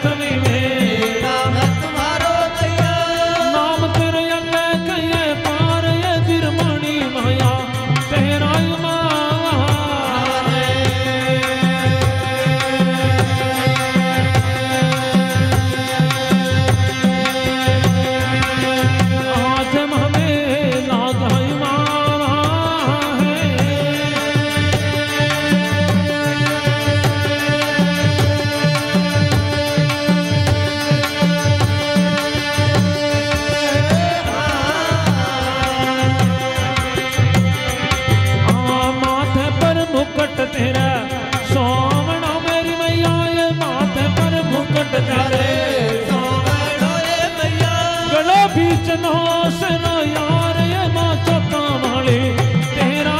सभी में नाम तुम्हारो मैया नाम तेरे अल्लाह कहे पार ये बिरमणी माया तेरा तेरा सोवना मेरी मैया ये माथे पर मुकुट तेरे सोवनो ये मैया गला बीच नौस न यार ये माँ चोता वाली तेरा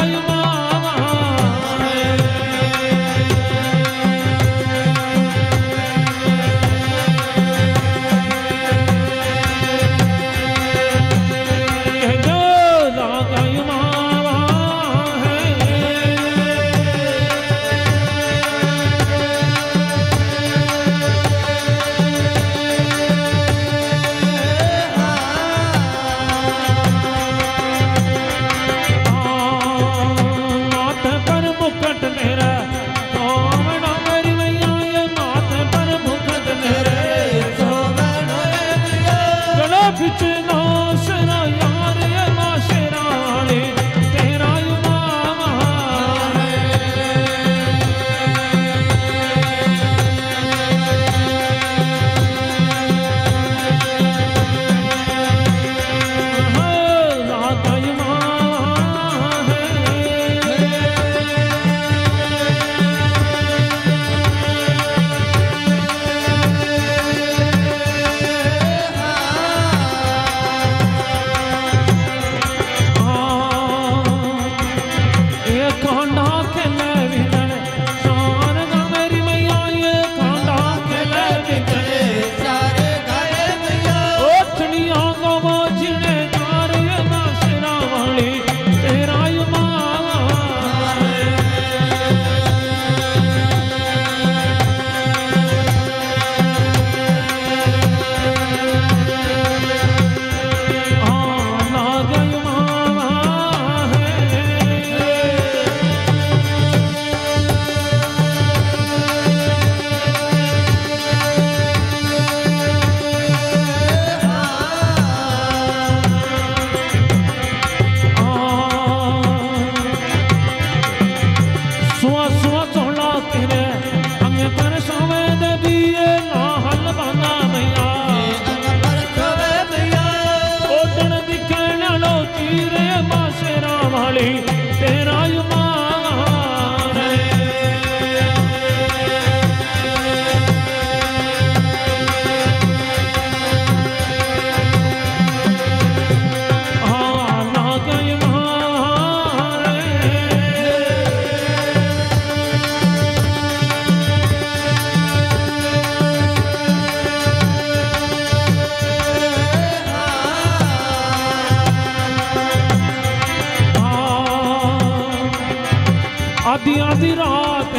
आधी आधी रात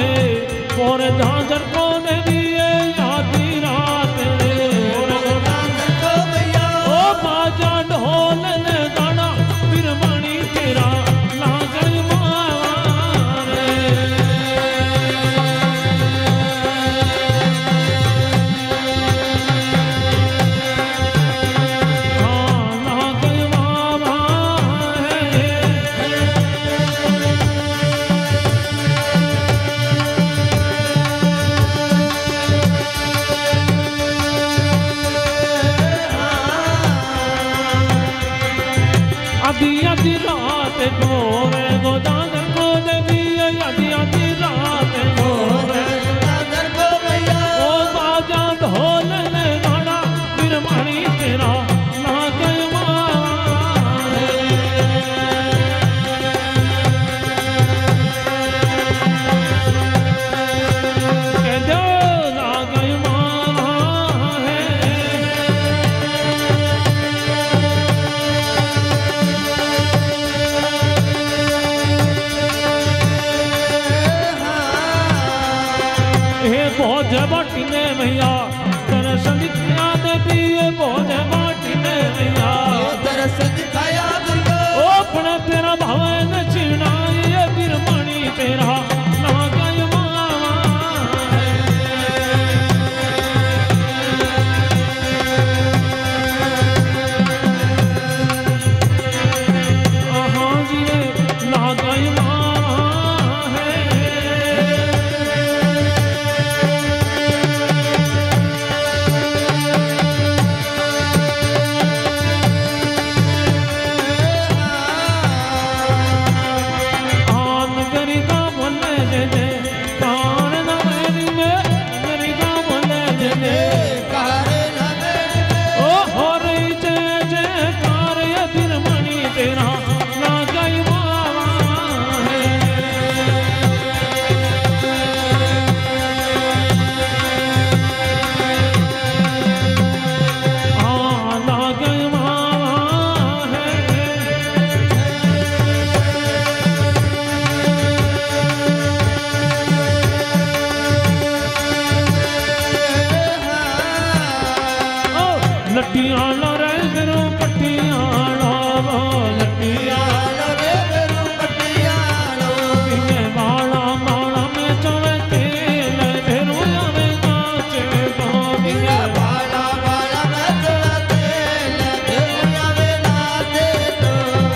और झांझर को दिए आधी रात ओ बाजा ढोल ने गाना बिरमणी तेरा लागल मारे हाँ लागल मारे लट्टियां रे फिरो पट्टियां लट्टियां रे बेरू पट्टियालो बिने माला माला में चवे तेल फिरो आवे नाचे तो बिने बाला बाला में चवे तेल फिरो आवे नाचे तो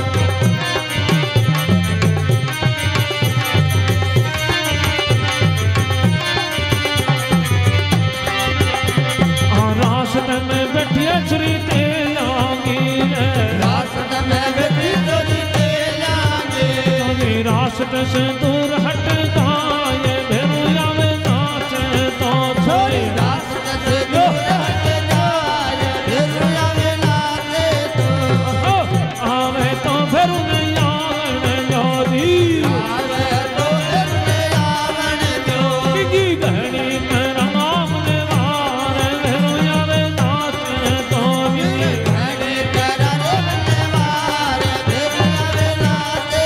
रास्त में बैठी श्री तेलांगी रे रास्त में बैठी तोरी तेलांगे तोरी रास्त से दूर हट जाए भेरू आवे नाचे तो छोरी रास्त से दूर हट जाए फिरो आवे नाचे तो आवे तो भेरू नहीं आवे जोरी आवे तो फिरने आवण जो बिगी घड़ी कर मामले वारे भेरू आवे नाचे तो बिगी घड़ी करा रे बनवार फिरो आवे नाचे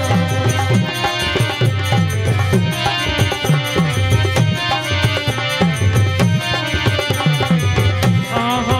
तो आहा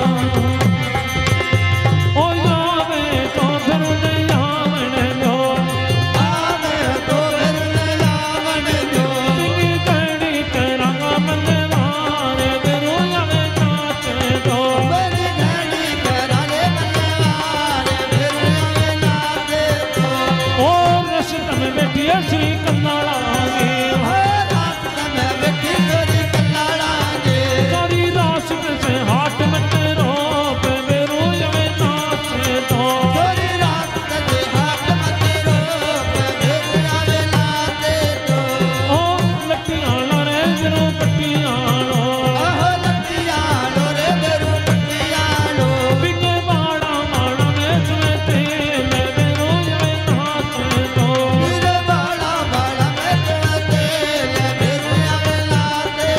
ओ आवे तो भेरू नहीं आवे जो आवे तो फिरने आवण जो बिगी घड़ी कर मामले वारे भेरू आवे नाचे तो बड़ी घड़ी करा रे बनवार फिरो आवे नाचे तो ओ रस्त में बैठी श्री कन्नाड़ा रास्त में बैठी तोरी कल्लाड़ांगे तारी रास्त से हाट मत रोप बेरू आवे नाचे तो छोरी रास्त से हाथ मत रोक फिर आवे नाचे तो ओ लट्टियां रे फिरो पट्टियां आहो लट्टियालो रे बेरू पट्टियालो बिगे बाड़ा माड़ा में चवे तेल बेरू आवे नाचे तो मेरे बाला बाला में चढ़ा तेल फिर आवे नाचे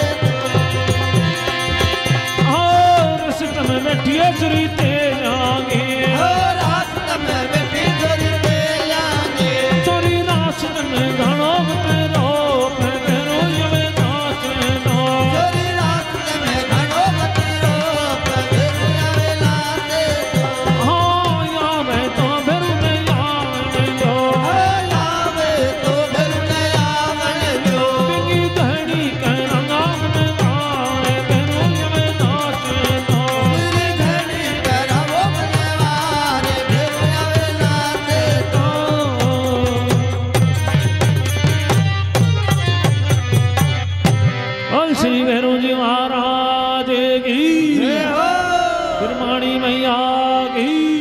तो ओ रस्त में बैठी श्री तेलांगी हो रास्त में बैठी तोरी तेलांगे चोरी रास्त में घणो मत रोप बेरू आवे नाचे तो छोरी रास्त में घणो मत रोक फिर आवे नाचे तो हाँ आवे तो भेरू नहीं आवे जो आवे तो फिर आवण जो बिगी घड़ी कर में वारे भेरू आवे नाचे तो मेरी घड़ी करावो बनवार फिर आवे नाचे तो बोल श्री भेरू जी महाराज की जय हो फिरमाणी मैया की